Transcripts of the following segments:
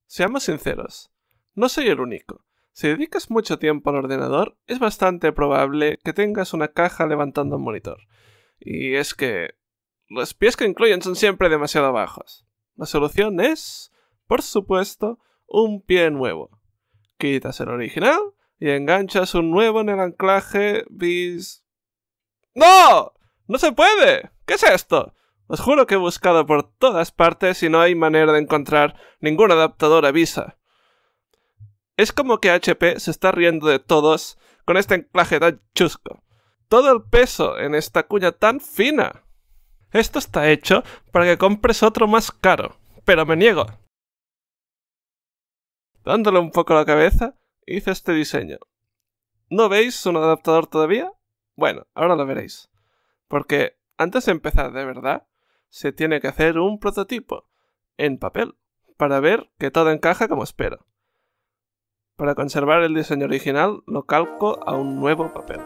Seamos sinceros, no soy el único. Si dedicas mucho tiempo al ordenador, es bastante probable que tengas una caja levantando un monitor. Y es que los pies que incluyen son siempre demasiado bajos. La solución es, por supuesto, un pie nuevo. Quitas el original y enganchas un nuevo en el anclaje ¡No! ¡No se puede! ¿Qué es esto? Os juro que he buscado por todas partes y no hay manera de encontrar ningún adaptador a Visa. Es como que HP se está riendo de todos con este anclaje tan chusco. Todo el peso en esta cuña tan fina. Esto está hecho para que compres otro más caro, pero me niego. Dándole un poco a la cabeza, hice este diseño. ¿No veis un adaptador todavía? Bueno, ahora lo veréis. Porque antes de empezar de verdad, se tiene que hacer un prototipo en papel para ver que todo encaja como espero. Para conservar el diseño original, lo calco a un nuevo papel.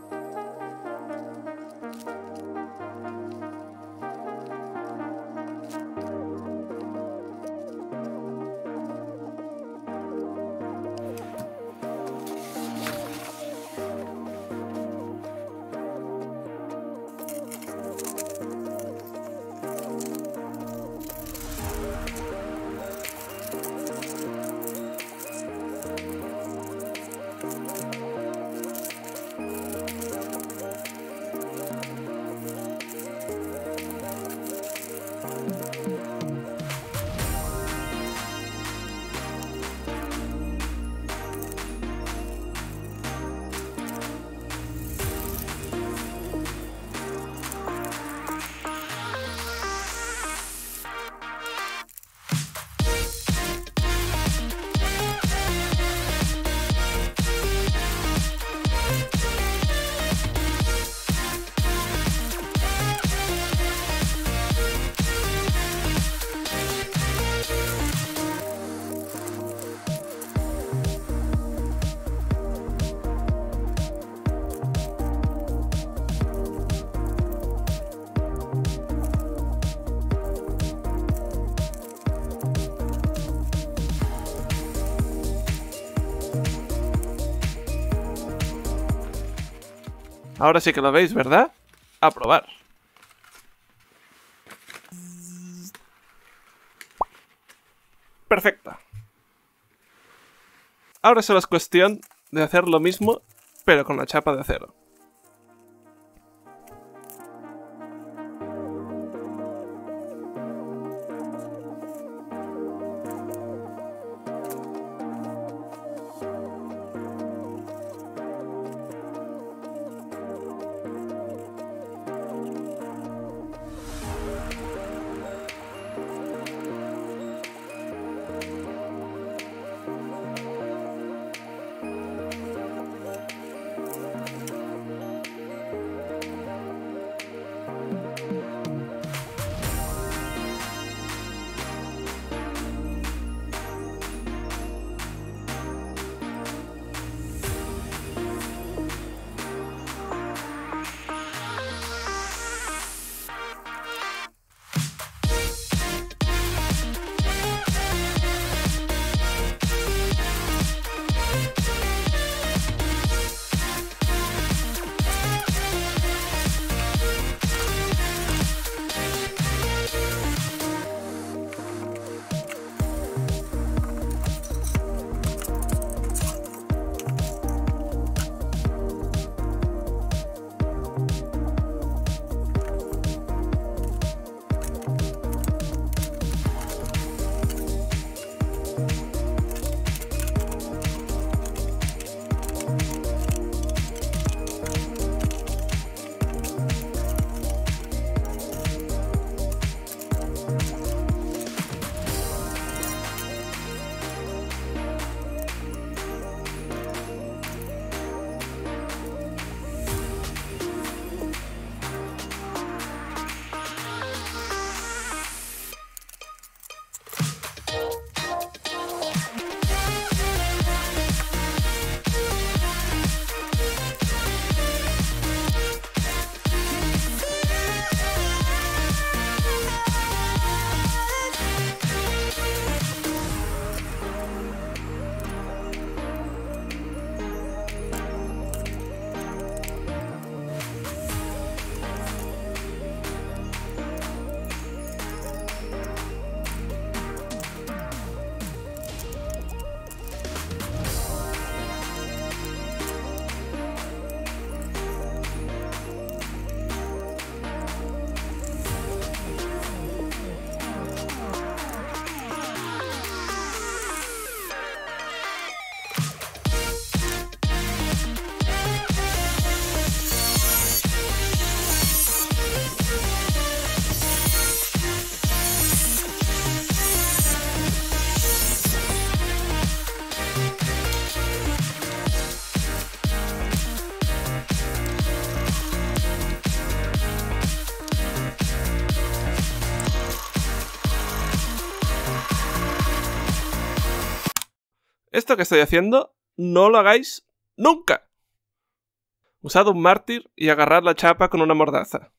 Ahora sí que lo veis, ¿verdad? A probar. Perfecto. Ahora solo es cuestión de hacer lo mismo, pero con la chapa de acero. Esto que estoy haciendo, no lo hagáis nunca. Usad un mártir y agarrad la chapa con una mordaza.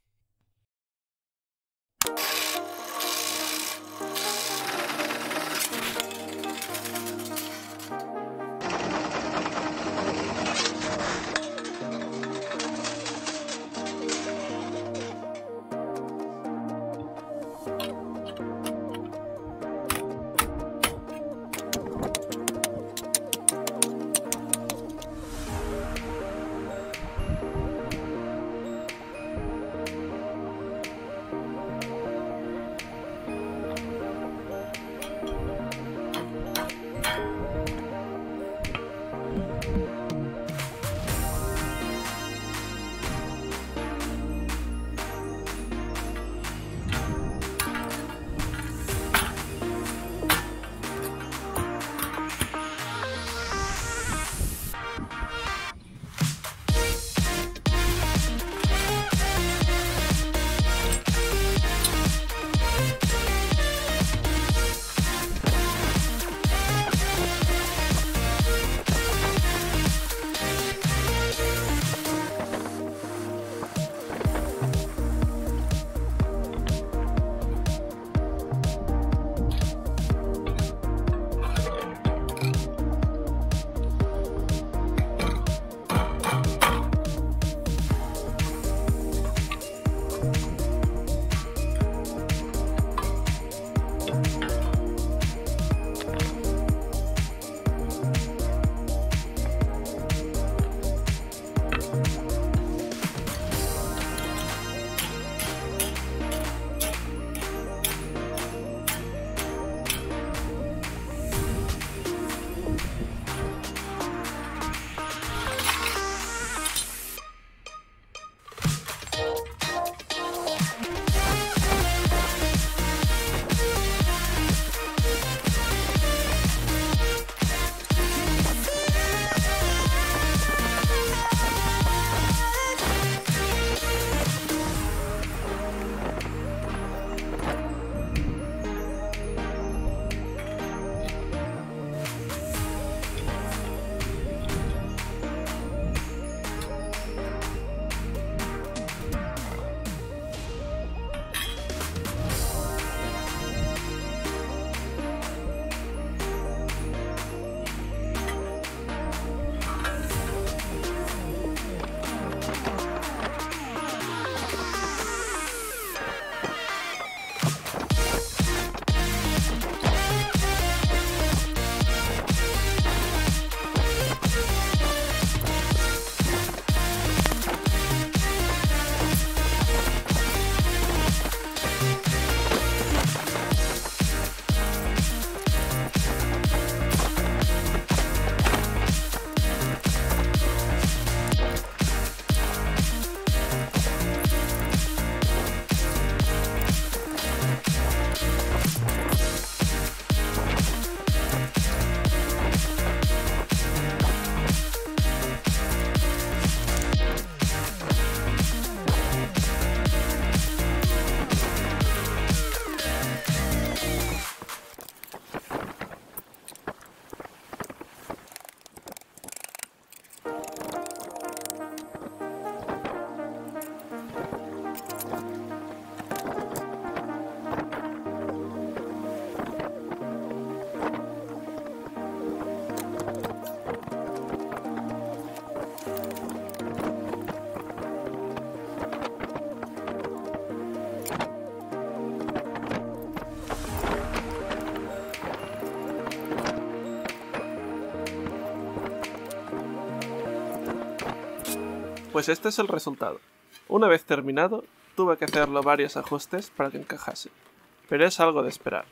Pues este es el resultado. Una vez terminado, tuve que hacerlo varios ajustes para que encajase, pero es algo de esperar.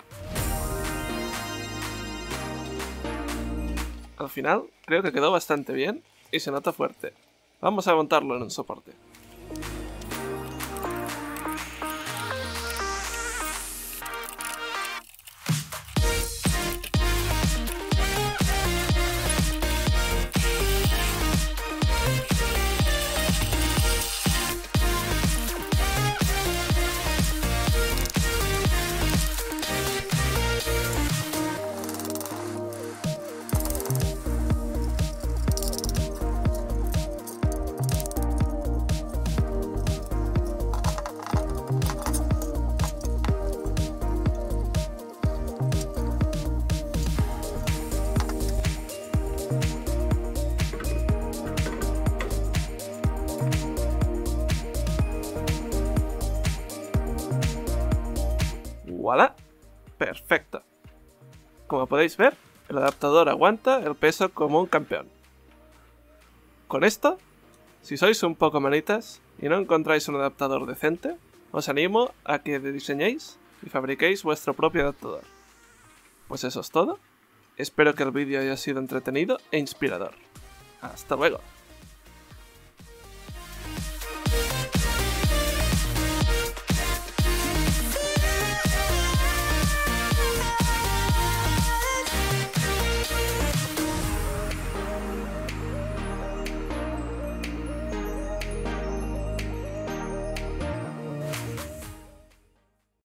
Al final, creo que quedó bastante bien y se nota fuerte. Vamos a montarlo en un soporte. Como podéis ver, el adaptador aguanta el peso como un campeón. Con esto, si sois un poco manitas y no encontráis un adaptador decente, os animo a que diseñéis y fabriquéis vuestro propio adaptador. Pues eso es todo. Espero que el vídeo haya sido entretenido e inspirador. ¡Hasta luego!